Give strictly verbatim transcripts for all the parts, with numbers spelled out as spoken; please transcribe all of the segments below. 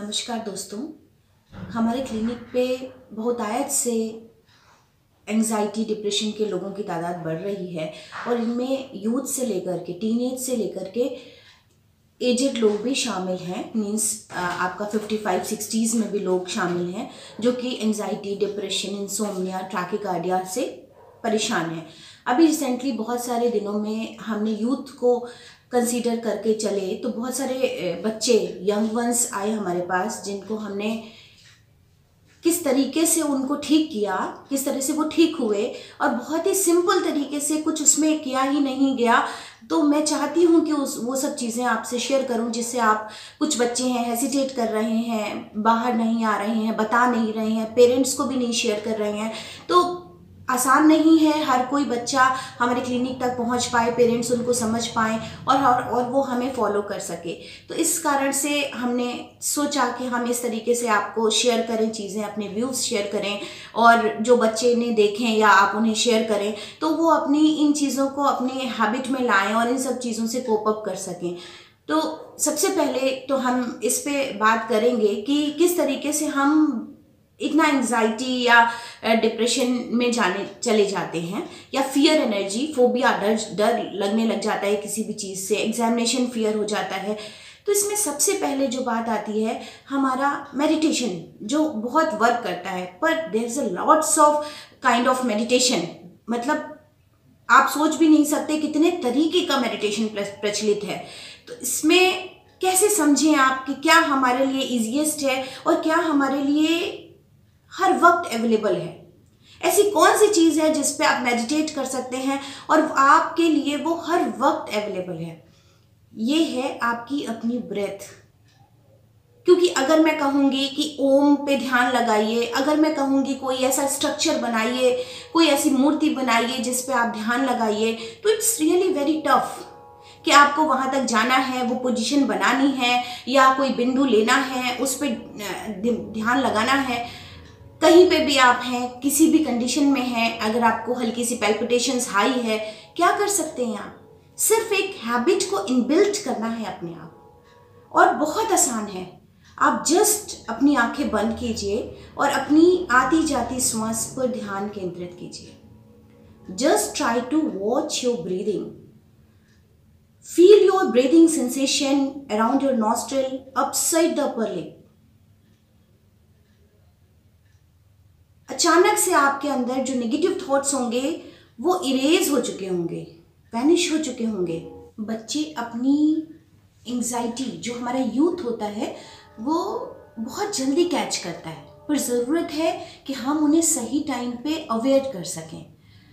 नमस्कार दोस्तों, हमारे क्लिनिक पे बहुतायत से एंजाइटी डिप्रेशन के लोगों की तादाद बढ़ रही है और इनमें यूथ से लेकर के टीनेज से लेकर के एजेड लोग भी शामिल हैं। मींस आपका फिफ्टी फाइव सिक्सटीज़ में भी लोग शामिल हैं जो कि एंजाइटी डिप्रेशन इंसोम्निया ट्रैकिकार्डिया से परेशान हैं। अभी रिसेंटली बहुत सारे दिनों में हमने यूथ को कंसीडर करके चले तो बहुत सारे बच्चे यंग वंस आए हमारे पास जिनको हमने किस तरीके से उनको ठीक किया, किस तरह से वो ठीक हुए और बहुत ही सिंपल तरीके से, कुछ उसमें किया ही नहीं गया। तो मैं चाहती हूँ कि उस वो सब चीज़ें आपसे शेयर करूँ जिससे आप, कुछ बच्चे हैं हेसिटेट कर रहे हैं, बाहर नहीं आ रहे हैं, बता नहीं रहे हैं, पेरेंट्स को भी नहीं शेयर कर रहे हैं। तो आसान नहीं है हर कोई बच्चा हमारे क्लिनिक तक पहुंच पाए, पेरेंट्स उनको समझ पाएँ और, और और वो हमें फॉलो कर सके। तो इस कारण से हमने सोचा कि हम इस तरीके से आपको शेयर करें चीज़ें, अपने व्यूज़ शेयर करें और जो बच्चे ने देखें या आप उन्हें शेयर करें तो वो अपनी इन चीज़ों को अपने हैबिट में लाएं और इन सब चीज़ों से कोप अप कर सकें। तो सबसे पहले तो हम इस पे बात करेंगे कि किस तरीके से हम इतना एंजाइटी या डिप्रेशन में जाने चले जाते हैं, या फियर एनर्जी, फोबिया, डर डर लगने लग जाता है किसी भी चीज़ से, एग्जामिनेशन फियर हो जाता है। तो इसमें सबसे पहले जो बात आती है हमारा मेडिटेशन, जो बहुत वर्क करता है। पर there is a lots of kind of meditation, मतलब आप सोच भी नहीं सकते कितने तरीके का मेडिटेशन प्रचलित है। तो इसमें कैसे समझें आप कि क्या हमारे लिए ईजीएस्ट है और क्या हमारे लिए हर वक्त अवेलेबल है। ऐसी कौन सी चीज़ है जिस पे आप मेडिटेट कर सकते हैं और आपके लिए वो हर वक्त अवेलेबल है? ये है आपकी अपनी ब्रेथ। क्योंकि अगर मैं कहूँगी कि ओम पे ध्यान लगाइए, अगर मैं कहूँगी कोई ऐसा स्ट्रक्चर बनाइए, कोई ऐसी मूर्ति बनाइए जिस पे आप ध्यान लगाइए, तो इट्स रियली वेरी टफ कि आपको वहाँ तक जाना है, वो पोजीशन बनानी है या कोई बिंदु लेना है, उस पर ध्यान लगाना है। कहीं पे भी आप हैं, किसी भी कंडीशन में हैं, अगर आपको हल्की सी पैल्पिटेशंस हाई है, क्या कर सकते हैं आप? सिर्फ एक हैबिट को इनबिल्ट करना है अपने आप और बहुत आसान है। आप जस्ट अपनी आंखें बंद कीजिए और अपनी आती जाती श्वास पर ध्यान केंद्रित कीजिए। Just try to watch your breathing. Feel your breathing sensation around your nostril, upside the upper lip. अचानक से आपके अंदर जो नेगेटिव थॉट्स होंगे वो इरेज हो चुके होंगे, वैनिश हो चुके होंगे। बच्चे अपनी एंजाइटी, जो हमारा यूथ होता है, वो बहुत जल्दी कैच करता है, पर ज़रूरत है कि हम उन्हें सही टाइम पे अवेयर कर सकें।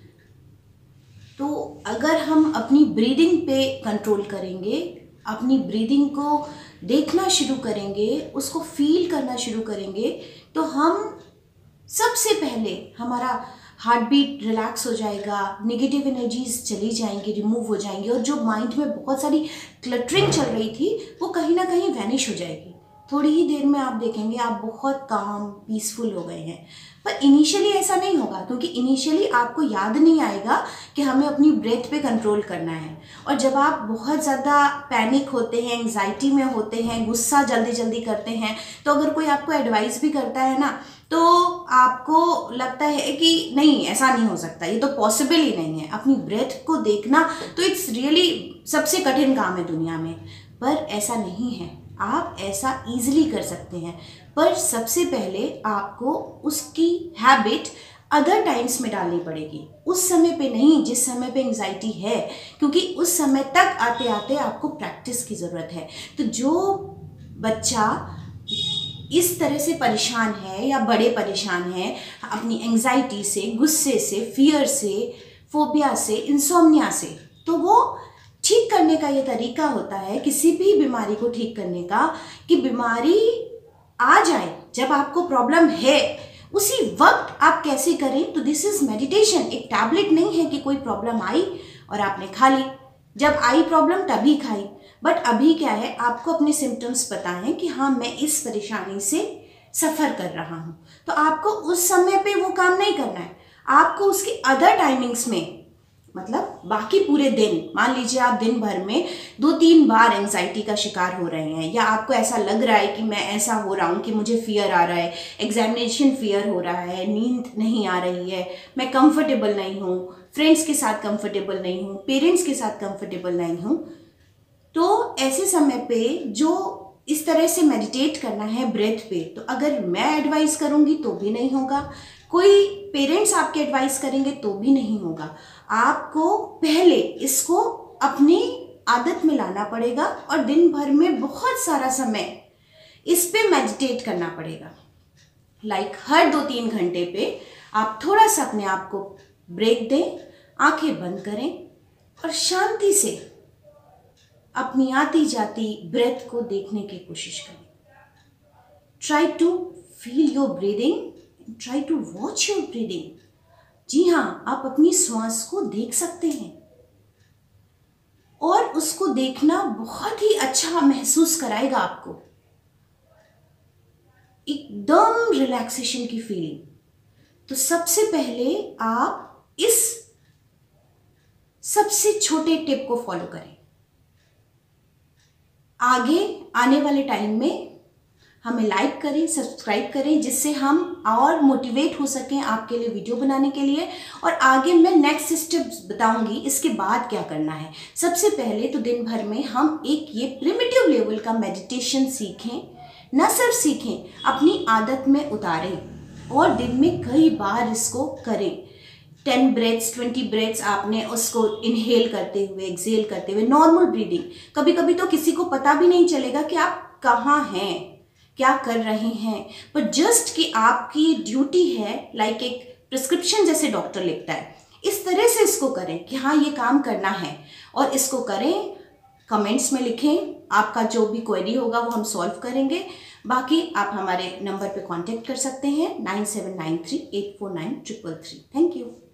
तो अगर हम अपनी ब्रीदिंग पे कंट्रोल करेंगे, अपनी ब्रीदिंग को देखना शुरू करेंगे, उसको फील करना शुरू करेंगे, तो हम सबसे पहले हमारा हार्ट बीट रिलैक्स हो जाएगा, नेगेटिव एनर्जीज चली जाएंगी, रिमूव हो जाएंगी और जो माइंड में बहुत सारी क्लटरिंग चल रही थी वो कहीं ना कहीं वैनिश हो जाएगी। थोड़ी ही देर में आप देखेंगे आप बहुत काम, पीसफुल हो गए हैं। पर इनिशियली ऐसा नहीं होगा, क्योंकि इनिशियली आपको याद नहीं आएगा कि हमें अपनी ब्रेथ पे कंट्रोल करना है। और जब आप बहुत ज़्यादा पैनिक होते हैं, एंजाइटी में होते हैं, गुस्सा जल्दी जल्दी करते हैं, तो अगर कोई आपको एडवाइस भी करता है ना, तो आपको लगता है कि नहीं, ऐसा नहीं हो सकता, ये तो पॉसिबल ही नहीं है। अपनी ब्रेथ को देखना तो इट्स रियली सबसे कठिन काम है दुनिया में, पर ऐसा नहीं है। आप ऐसा इजीली कर सकते हैं, पर सबसे पहले आपको उसकी हैबिट अदर टाइम्स में डालनी पड़ेगी, उस समय पे नहीं जिस समय पे एंजाइटी है, क्योंकि उस समय तक आते आते आपको प्रैक्टिस की ज़रूरत है। तो जो बच्चा इस तरह से परेशान है या बड़े परेशान हैं अपनी एंजाइटी से, गुस्से से, फियर से, फोबिया से, इंसोम्निया से, तो वो ठीक करने का ये तरीका होता है किसी भी बीमारी को ठीक करने का, कि बीमारी आ जाए जब आपको प्रॉब्लम है उसी वक्त आप कैसे करें। तो दिस इज मेडिटेशन। एक टैबलेट नहीं है कि कोई प्रॉब्लम आई और आपने खा ली, जब आई प्रॉब्लम तभी खाई। बट अभी क्या है, आपको अपने सिम्टम्स पता है कि हाँ मैं इस परेशानी से सफ़र कर रहा हूँ, तो आपको उस समय पे वो काम नहीं करना है, आपको उसकी अदर टाइमिंग्स में मतलब बाकी पूरे दिन, मान लीजिए आप दिन भर में दो तीन बार एंजाइटी का शिकार हो रहे हैं, या आपको ऐसा लग रहा है कि मैं ऐसा हो रहा हूँ कि मुझे फियर आ रहा है, एग्जामिनेशन फियर हो रहा है, नींद नहीं आ रही है, मैं कंफर्टेबल नहीं हूँ, फ्रेंड्स के साथ कंफर्टेबल नहीं हूँ, पेरेंट्स के साथ कंफर्टेबल नहीं हूँ, तो ऐसे समय पे जो इस तरह से मेडिटेट करना है ब्रेथ पे, तो अगर मैं एडवाइस करूँगी तो भी नहीं होगा, कोई पेरेंट्स आपके एडवाइस करेंगे तो भी नहीं होगा। आपको पहले इसको अपनी आदत में लाना पड़ेगा और दिन भर में बहुत सारा समय इस पे मेडिटेट करना पड़ेगा। लाइक हर दो तीन घंटे पे आप थोड़ा सा अपने आप को ब्रेक दें, आंखें बंद करें और शांति से अपनी आती जाती ब्रेथ को देखने की कोशिश करें। Try to feel your breathing, try to watch your breathing. जी हाँ, आप अपनी श्वास को देख सकते हैं और उसको देखना बहुत ही अच्छा महसूस कराएगा आपको, एकदम रिलैक्सेशन की फीलिंग। तो सबसे पहले आप इस सबसे छोटे टिप को फॉलो करें। आगे आने वाले टाइम में हमें लाइक करें, सब्सक्राइब करें, जिससे हम और मोटिवेट हो सकें आपके लिए वीडियो बनाने के लिए। और आगे मैं नेक्स्ट स्टेप्स बताऊंगी इसके बाद क्या करना है। सबसे पहले तो दिन भर में हम एक ये प्रिमिटिव लेवल का मेडिटेशन सीखें, न सिर्फ सीखें, अपनी आदत में उतारें और दिन में कई बार इसको करें। टेन ब्रेथ्स, ट्वेंटी ब्रेथ्स आपने उसको इनहेल करते हुए, एक्सेल करते हुए, नॉर्मल ब्रीदिंग। कभी कभी तो किसी को पता भी नहीं चलेगा कि आप कहाँ हैं, क्या कर रहे हैं, पर जस्ट कि आपकी ड्यूटी है, लाइक एक प्रिस्क्रिप्शन जैसे डॉक्टर लिखता है, इस तरह से इसको करें कि हाँ ये काम करना है और इसको करें। कमेंट्स में लिखें, आपका जो भी क्वेरी होगा वो हम सॉल्व करेंगे। बाकी आप हमारे नंबर पे कांटेक्ट कर सकते हैं nine seven nine three eight four nine triple three. Thank you.